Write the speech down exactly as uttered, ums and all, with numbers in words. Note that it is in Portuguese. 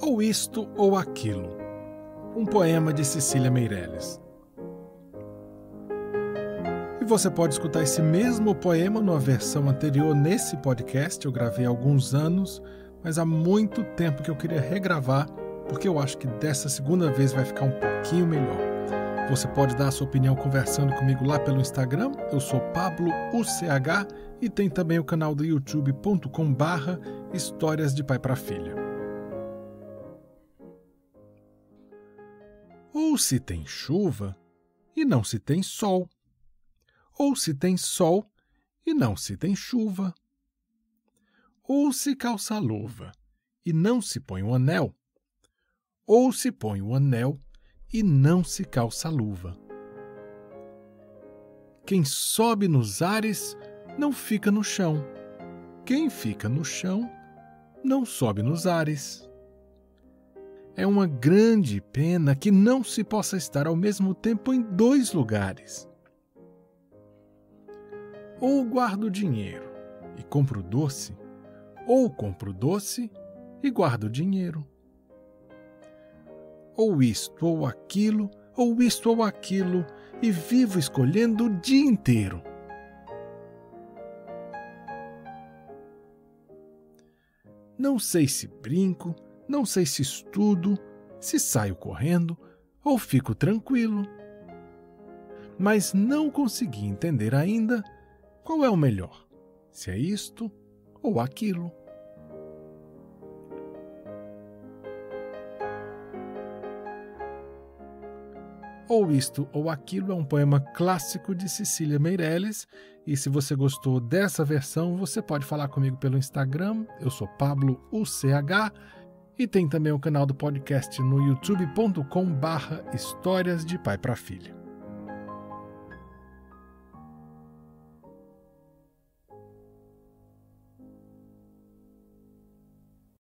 Ou isto ou aquilo. Um poema de Cecília Meirelles. E você pode escutar esse mesmo poema numa versão anterior nesse podcast. Eu gravei há alguns anos, mas há muito tempo que eu queria regravar, porque eu acho que dessa segunda vez vai ficar um pouquinho melhor. Você pode dar a sua opinião conversando comigo lá pelo Instagram. Eu sou Pablo U C H e tem também o canal do youtube ponto com barra Histórias de Pai para Filha. Ou se tem chuva e não se tem sol, ou se tem sol e não se tem chuva, ou se calça a luva e não se põe o anel, ou se põe o anel e não se calça a luva. Quem sobe nos ares não fica no chão, quem fica no chão não sobe nos ares. É uma grande pena que não se possa estar ao mesmo tempo em dois lugares. Ou guardo dinheiro e compro doce, ou compro doce e guardo dinheiro. Ou isto ou aquilo, ou isto ou aquilo, e vivo escolhendo o dia inteiro. Não sei se brinco, não sei se estudo, se saio correndo ou fico tranquilo. Mas não consegui entender ainda qual é o melhor, se é isto ou aquilo. Ou isto ou aquilo é um poema clássico de Cecília Meirelles, e se você gostou dessa versão, você pode falar comigo pelo Instagram. Eu sou Pablo U C H. E tem também o canal do podcast no youtube ponto com barra Histórias de Pai para Filha.